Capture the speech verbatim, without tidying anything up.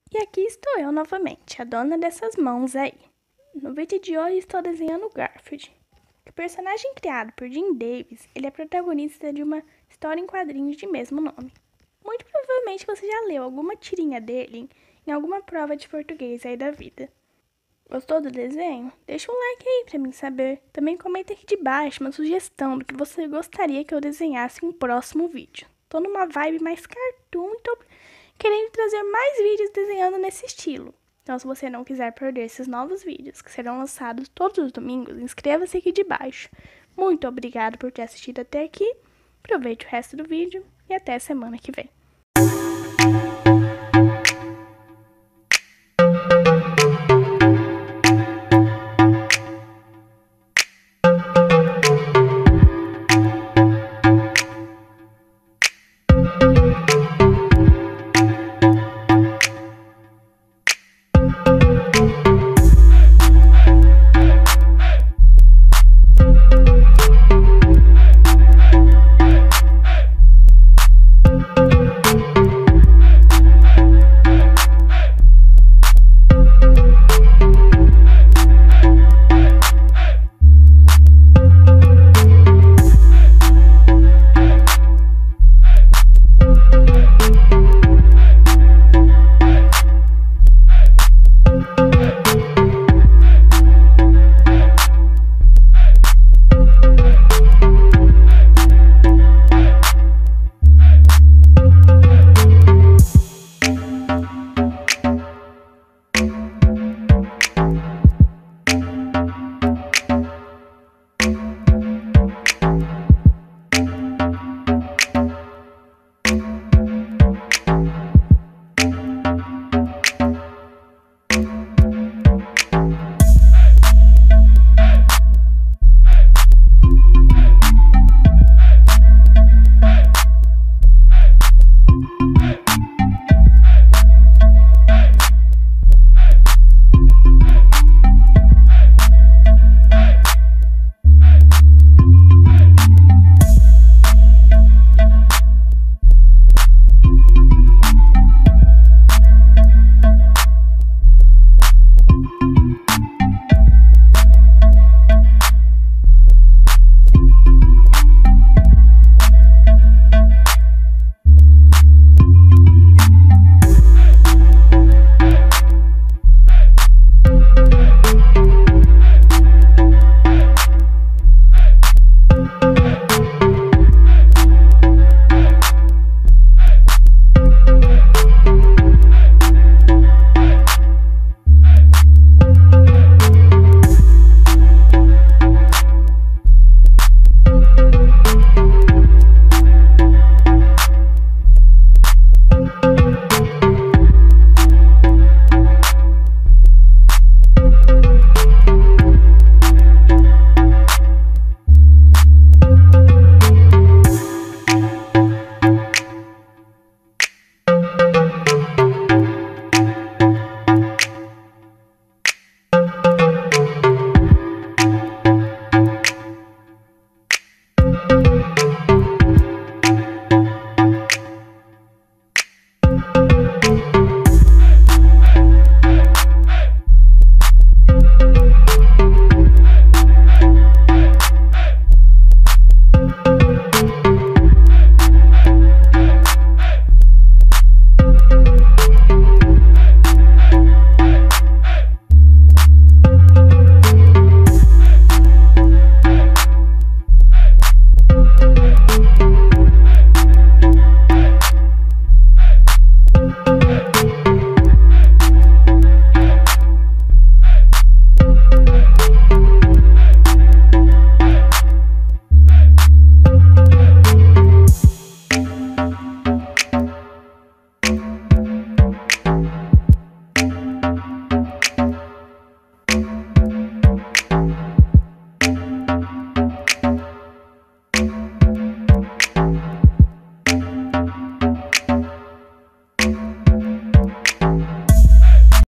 E aqui estou eu novamente, a dona dessas mãos aí. No vídeo de hoje estou desenhando o Garfield. O personagem criado por Jim Davis, ele é protagonista de uma história em quadrinhos de mesmo nome. Muito provavelmente você já leu alguma tirinha dele em alguma prova de português aí da vida. Gostou do desenho? Deixa um like aí pra mim saber. Também comenta aqui de baixo uma sugestão do que você gostaria que eu desenhasse em um próximo vídeo. Tô numa vibe mais cartoon e tô querendo trazer mais vídeos desenhando nesse estilo. Então, se você não quiser perder esses novos vídeos, que serão lançados todos os domingos, inscreva-se aqui de baixo. Muito obrigado por ter assistido até aqui. Aproveite o resto do vídeo e até semana que vem.